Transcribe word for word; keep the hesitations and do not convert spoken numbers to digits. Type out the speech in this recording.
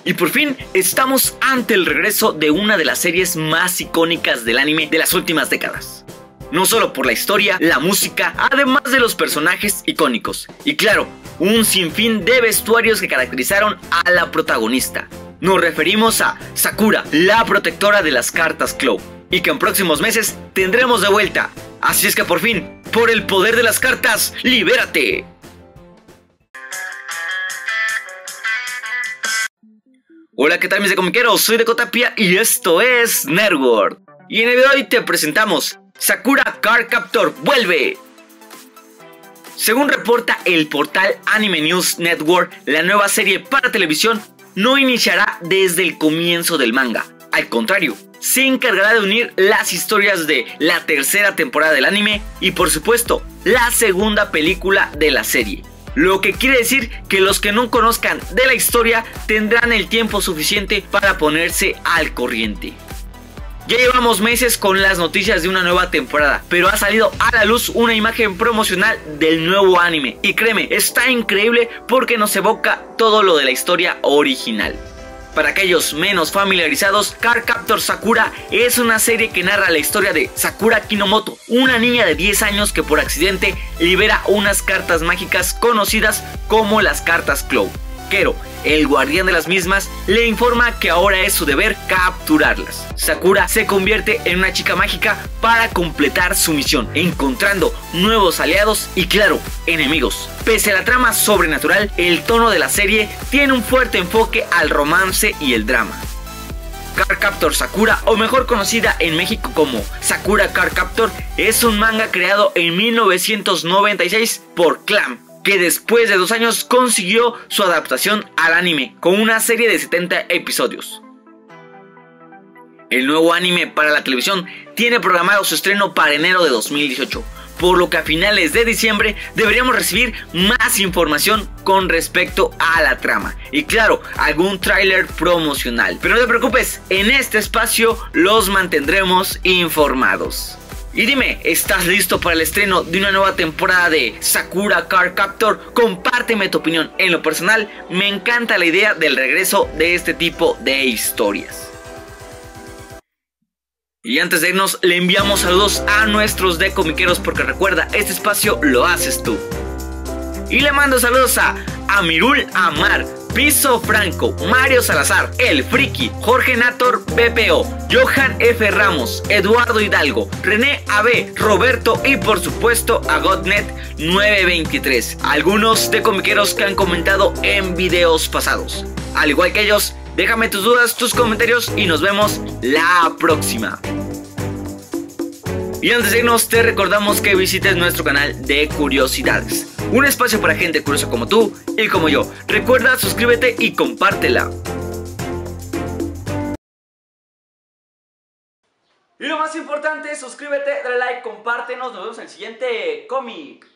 Y por fin estamos ante el regreso de una de las series más icónicas del anime de las últimas décadas. No solo por la historia, la música, además de los personajes icónicos. Y claro, un sinfín de vestuarios que caracterizaron a la protagonista. Nos referimos a Sakura, la protectora de las cartas Clow, y que en próximos meses tendremos de vuelta. Así es que por fin, por el poder de las cartas, ¡libérate! Hola, ¿qué tal mis comiqueros? Soy Deco Tapia y esto es Nerdworld. Y en el video de hoy te presentamos Sakura Card Captor vuelve. Según reporta el portal Anime News Network, la nueva serie para televisión no iniciará desde el comienzo del manga. Al contrario, se encargará de unir las historias de la tercera temporada del anime y por supuesto la segunda película de la serie. Lo que quiere decir que los que no conozcan de la historia tendrán el tiempo suficiente para ponerse al corriente. Ya llevamos meses con las noticias de una nueva temporada, pero ha salido a la luz una imagen promocional del nuevo anime. Y créeme, está increíble porque nos evoca todo lo de la historia original. Para aquellos menos familiarizados, Card Captor Sakura es una serie que narra la historia de Sakura Kinomoto, una niña de diez años que por accidente libera unas cartas mágicas conocidas como las cartas Clow. Kero, el guardián de las mismas, le informa que ahora es su deber capturarlas. Sakura se convierte en una chica mágica para completar su misión, encontrando nuevos aliados y claro, enemigos. Pese a la trama sobrenatural, el tono de la serie tiene un fuerte enfoque al romance y el drama. Card Captor Sakura, o mejor conocida en México como Sakura Card Captor, es un manga creado en mil novecientos noventa y seis por Clamp, que después de dos años consiguió su adaptación al anime con una serie de setenta episodios. El nuevo anime para la televisión tiene programado su estreno para enero de dos mil dieciocho, por lo que a finales de diciembre deberíamos recibir más información con respecto a la trama y claro, algún tráiler promocional. Pero no te preocupes, en este espacio los mantendremos informados. Y dime, ¿estás listo para el estreno de una nueva temporada de Sakura Card Captor? Compárteme tu opinión. En lo personal, me encanta la idea del regreso de este tipo de historias. Y antes de irnos, le enviamos saludos a nuestros decomiqueros porque recuerda, este espacio lo haces tú. Y le mando saludos a Amirul Amar, Piso Franco, Mario Salazar, El Friki, Jorge Nator P P O, Johan F. Ramos, Eduardo Hidalgo, René A B, Roberto y por supuesto a Godnet nueve veintitrés. Algunos de comiqueros que han comentado en videos pasados. Al igual que ellos, déjame tus dudas, tus comentarios y nos vemos la próxima. Y antes de irnos te recordamos que visites nuestro canal de curiosidades, un espacio para gente curiosa como tú y como yo. Recuerda, suscríbete y compártela. Y lo más importante, suscríbete, dale like, compártenos, nos vemos en el siguiente cómic.